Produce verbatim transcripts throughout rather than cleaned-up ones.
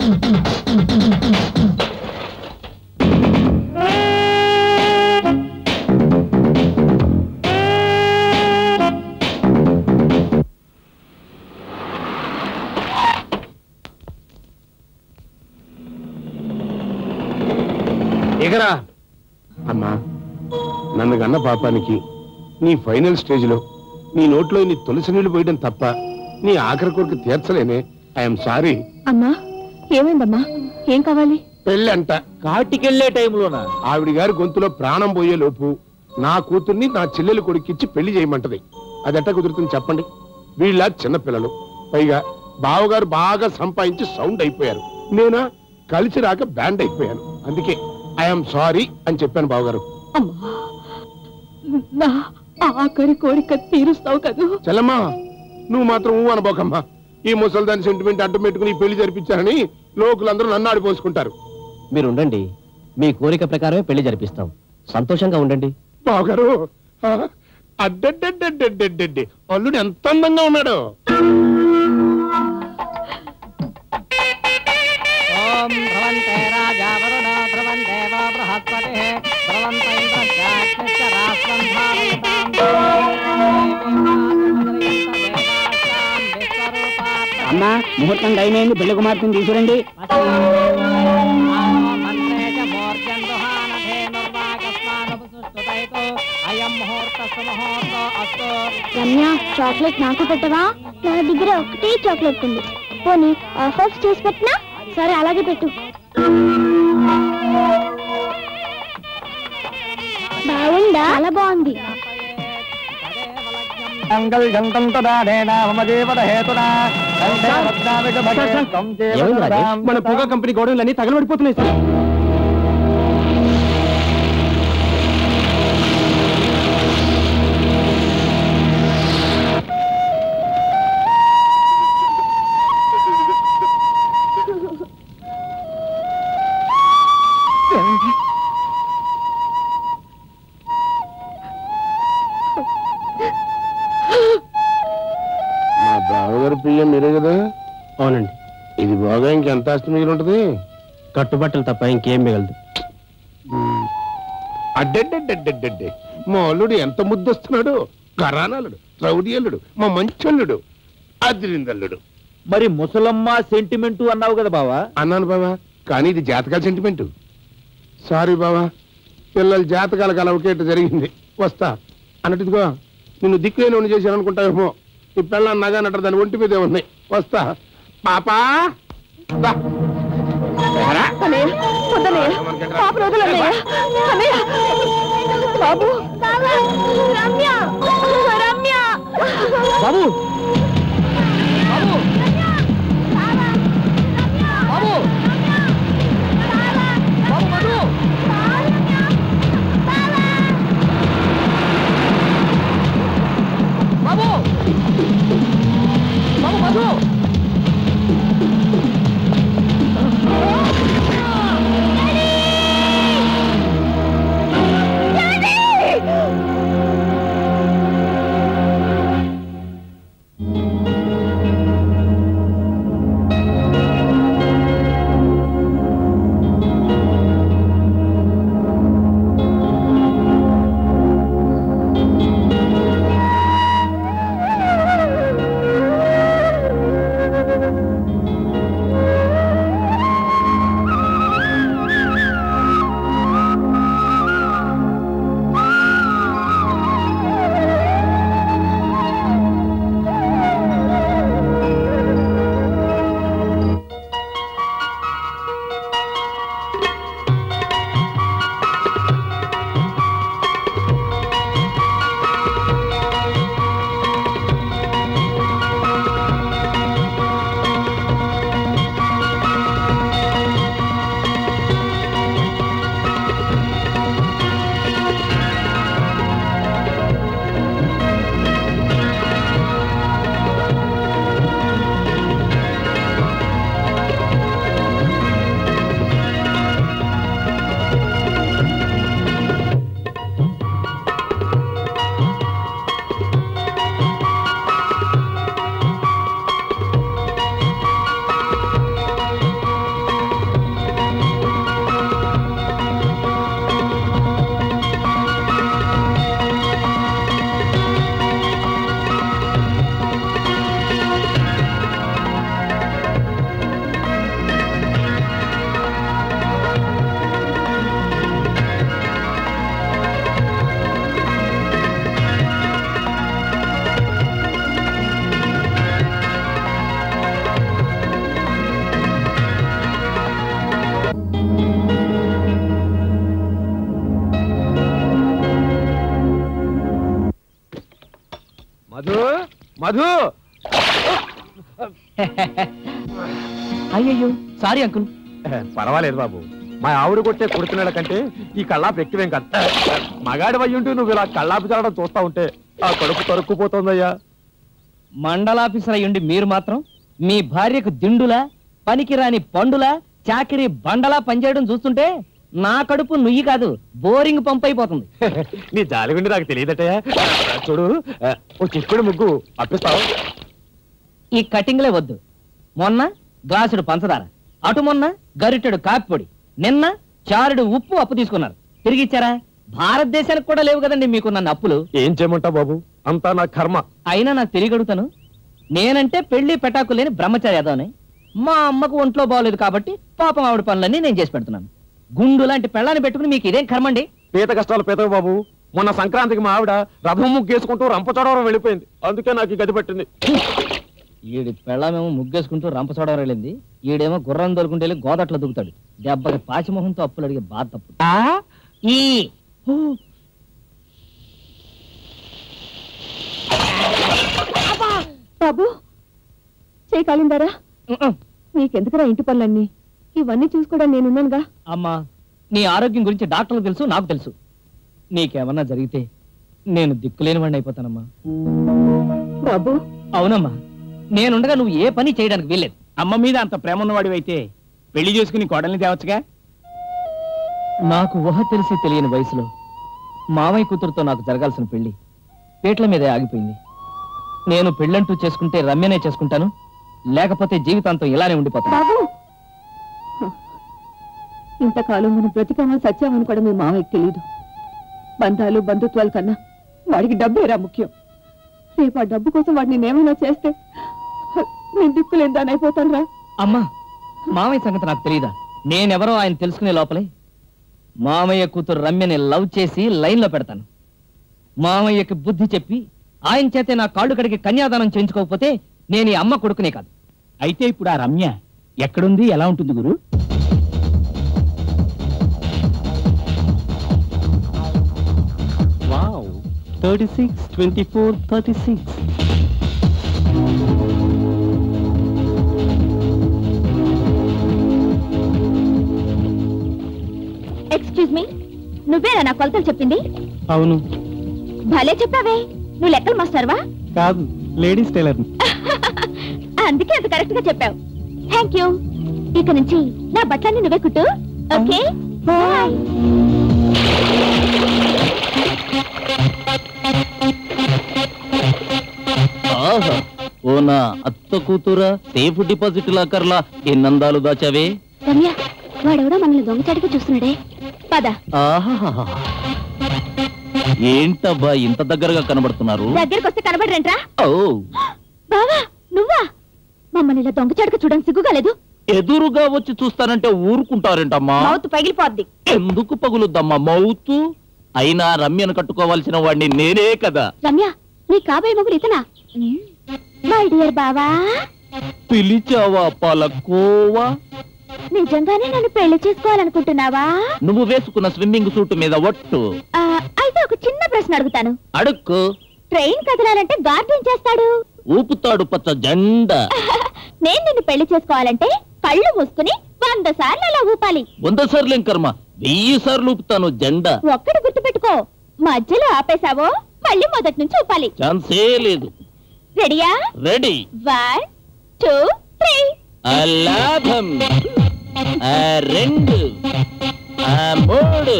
ఎగరా అమ్మా, నన్ను కన్న పాపానికి నీ ఫైనల్ స్టేజ్ లో నీ నోట్లో నీ తులసి నీళ్లు పోయడం తప్ప నీ ఆఖరి కోరిక తీర్చలేనే. I'm sorry. అమ్మా ఏమైందమ్మా? ఏం కావాలి? పెళ్ళి అంట. కాటికెళ్లే టైంలోనా? ఆవిడ గారి గొంతులో ప్రాణం పోయే లోపు నా కూతుర్ని నా చెల్లెలు కొడుకిచ్చి పెళ్లి చేయమంటది. అదెట్ట కుదురుతుంది చెప్పండి? వీళ్ళ చిన్న పిల్లలు, పైగా బావగారు బాగా సంపాదించి సౌండ్ అయిపోయారు. నేనా కలిసి రాక బ్యాండ్ అయిపోయాను. అందుకే ఐఎమ్ సారీ అని చెప్పాను బావగారు. నా ఆఖరి కోరిక తీరుస్తావు కదూ? చెల్లమ్మా, నువ్వు మాత్రం ఊ అనబోకమ్మా. ఈ ముసల్దాని సెంటిమెంట్ అడ్డం పెట్టుకుని పెళ్లి జరిపించారని లోకులందరూ నన్ను ఆడిపోసుకుంటారు. మీరు ఉండండి, మీ కోరిక ప్రకారమే పెళ్లి జరిపిస్తాం. సంతోషంగా ఉండండి. బావగారు, అడ్డడ్డడ్డడ్డడ్డడ్డి అల్లుడు ఎంత అందంగా ఉన్నాడు. అమ్మా, ముహూర్తం టైం అయింది, పెళ్లి కుమార్తెను తీసుకురండి. రమ్య, చాక్లెట్ నాకు పెట్టవా? నా దగ్గర ఒకటే చాక్లెట్ ఉంది. పోనీ ఆఫర్స్ చేసి పెట్టినా? సరే, అలాగే పెట్టు. బాగుందా? చాలా బాగుంది. మన పొగా కంపెనీ గోడౌన్లన్నీ తగలబడిపోతున్నాయి సార్. మా బావగారు పియ్య మీరే కదా? అవునండి. ఇది బాగా ఇంకెంత ఆస్తి మిగిలి ఉంటది? కట్టుబట్టలు తప్ప ఇంకేం మిగలదు. అడ్డడ్డడ్డడ్డడ్డే మా అల్లుడు ఎంత ముద్దొస్తున్నాడు. కరానల్లుడు, రౌడీ అల్లుడు, మా మంచల్లుడు, అదిరిందల్లుడు. మరి ముసలమ్మ సెంటిమెంటు అన్నావు కదా బావా? అన్నాను బావా, కానీ ఇది జాతకాల సెంటిమెంటు. సారీ బావా, పిల్లల జాతకాల కలవకేట జరిగింది. వస్తా అన్నట్టుగా నిన్ను దిక్కులేని చేశాను అనుకుంటావేమో. ఈ పిల్లలు నగా నటర్ దాని ఒంటి మీదే ఉన్నాయి. వస్తా పాపా. బాబు, రమ్య, రమ్య, బాబు, మధు అయ్యయ్యో సారీ అంకుల్. పర్వాలేదు బాబు, మా ఆవిడ కొట్టే కుడుతున్నాడ కంటే ఈ కళ్ళాపు ఎక్కువేం కాదు. మగాడి వయ్యుంటూ నువ్వు ఇలా కళ్ళాపు చల్లడం చూస్తా ఉంటే ఆ కడుపు తరుక్కుపోతుందయ్యా. మండలాఫీసర్ అయ్యుండి మీరు మాత్రం మీ భార్యకు దిండులా పనికిరాని పండులా చాకిరి బండలా పనిచేయడం చూస్తుంటే నా కడుపు నుయ్యి కాదు బోరింగ్ పంప్ అయిపోతుంది. నీ జాలిగుండి నాకు తెలియదటయ్యా. చూడు, ఓ చిక్కుడు ముగ్గు అప్పిస్తావు. ఈ కటింగ్లే వద్దు. మొన్న గ్లాసుడు పంచదార, అటు మొన్న గరిటెడు కాపి పొడి, నిన్న చారుడు ఉప్పు అప్పు తీసుకున్నారు. తిరిగి ఇచ్చారా? భారతదేశానికి కూడా లేవు కదండి మీకు నన్ను అప్పులు. ఏం చేయమంటావు బాబు, అంతా నా కర్మ. అయినా నాకు తెలియగడుగుతాను, నేనంటే పెళ్లి పెటాకు లేని బ్రహ్మచారి యాదవని. మా అమ్మకు ఒంట్లో బాగోలేదు కాబట్టి పాపం ఆవిడ పనులన్నీ నేను చేసి పెడుతున్నాను. గుండు లాంటి పెళ్ళాన్ని పెట్టుకుని మీకు ఇదేం కర్మండి? పీత కష్టాలు పీతవు బాబు. మొన్న సంక్రాంతికి మా ఆవిడ రథం ముగ్గేసుకుంటూ రంపచోడవరం వెళ్ళిపోయింది. అందుకే నాకు ఈ గది పట్టింది. ఈడి పెళ్ళామేమో ముగ్గేసుకుంటూ రంపచోడవరం వెళ్ళింది, ఈడేమో గుర్రం దొరుకుంటే వెళ్ళి గోదట్లో దిగుతాడు. దెబ్బకి పాచిమోహంతో అప్పులు అడిగే బాధ తప్పు. ఈ బాబు చేయకాలిందారా? నీకెందుకురా ఇంటి పనులన్నీ? ఇవన్నీ చూసుకోవడం నేనున్నానుగా. అమ్మా, నీ ఆరోగ్యం గురించి డాక్టర్లు తెలుసు, నాకు తెలుసు. నీకేమన్నా జరిగితే నేను దిక్కులేని వాడిని అయిపోతానమ్మా. బాబు అవునమ్మా, నేనుండగా నువ్వు ఏ పని చేయడానికి వీల్లేదు. అమ్మ మీద అంత ప్రేమ ఉన్నవాడివైతే పెళ్లి చేసుకుని కోడల్ని తేవచ్చుగా. నాకు ఊహ తెలిసి తెలియని వయసులో మామయ్య కూతురుతో నాకు జరగాల్సిన పెళ్లి పీటల మీదే ఆగిపోయింది. నేను పెళ్ళంటూ చేసుకుంటే రమ్యనే చేసుకుంటాను, లేకపోతే జీవితాంతం ఇలానే ఉండిపోతాను. బాబు ఇంతకాలం మనం బ్రతికామా సత్యామని కూడా మీ మామయ్యకి తెలియదు. బంధాలు బంధుత్వాల కన్నా వాడికి డబ్బేరా ముఖ్యం. రేపు ఆ డబ్బు కోసం వాడిని నేనేమైనా చేస్తే నేను దిక్కులేని దాని అయిపోతాను రా. అమ్మా, మామయ్య సంగతి నాకు తెలియదా? నేనెవరో ఆయన తెలుసుకునే లోపలే మామయ్య కూతురు రమ్యని లవ్ చేసి లైన్లో పెడతాను. మామయ్యకి బుద్ధి చెప్పి ఆయన చేతే నా కాళ్ళు కడిగి కన్యాదానం చేయించుకోకపోతే నేను ఈ అమ్మ కొడుకునే కాదు. అయితే ఇప్పుడు ఆ రమ్య ఎక్కడుంది, ఎలా ఉంటుంది గురు? Wow, thirty six twenty four thirty six. Excuse me, నువ్వేనా నా కొలతలు చెప్పింది? అవును. భలే చెప్పావే, నువ్వు లెక్కలు మాస్టర్వా? కాదు, లేడీస్ టైలర్. అందుకే అంత కరెక్ట్ గా చెప్పావు. Thank you. ఇక నుంచి నా బట్టలన్నీ నువ్వే కుట్టు. Okay, bye. ఆహా, ఓ నా అత్త కూతురా, సేఫ్ డిపాజిట్ లాకర్లా ఎన్నందాలు దాచావే. రమ్య, వాడెవడో మనల్ని దొంగచాటుగా చూస్తున్నాడే, పద. ఆహా, ఏంటబ్బా ఇంత దగ్గరగా కనబడుతున్నారు? దగ్గరికి వస్తే కనబడరేంట్రా? ఓ బావా, నువ్వా? మమ్మల్ని ఇలా దొంగచాటుగా చూడడానికి సిగ్గుగా లేదు? ఎదురుగా వచ్చి చూస్తానంటే ఊరుకుంటారేంటమ్మా? మౌత్ పగిలిపోద్ది. ఎందుకు పగులుద్దమ్మా మౌతు? అయినా రమ్యను కట్టుకోవాల్సిన వాడిని నేనే కదా. రమ్య, నీ కాబోయే మొగుడు ఇతనా? మై డియర్ బావా. పిలిచావా పలకోవా? నిజంగానే నన్ను పెళ్లి చేసుకోవాలనుకుంటున్నావా? నువ్వు వేసుకున్న స్విమ్మింగ్ సూట్ మీద ఒట్టు. ఆ, అయితే ఒక చిన్న ప్రశ్న అడుగుతాను. అడుక్కు. ట్రైన్ కదలాలంటే గార్డ్ ఏం చేస్తాడు? ఊపుతాడు పచ్చ జెండా. నేను నిన్ను పెళ్లి చేసుకోవాలంటే కళ్ళు మూసుకుని వంద సార్లు అలా ఊపాలి. వంద సార్లు ఏం కర్మ, వెయ్యి సార్లు ఊపుతాను జెండా. ఒక్కటి గుర్తుపెట్టుకో, మధ్యలో ఆపేశావో మళ్ళీ మొదటి నుంచి ఊపాలి. ఛాన్సే లేదు. రెడీయా? రెడీ. One two three. అలాభం. ఆ రెండు, ఆ మూడు.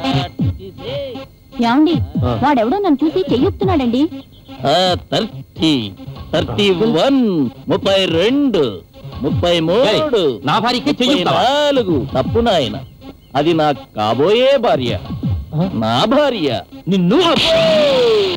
ఏమండి, వాడెవడో నన్ను చూసి చెయ్యొస్తున్నాడండి. థర్టీ, థర్టీ వన్, ముప్పై రెండు, ముప్పై మూడు, నా భార్యకి చెయ్యి నాలుగు. తప్పు నాయన, అది నా కాబోయే భార్య, నా భార్య. నిన్ను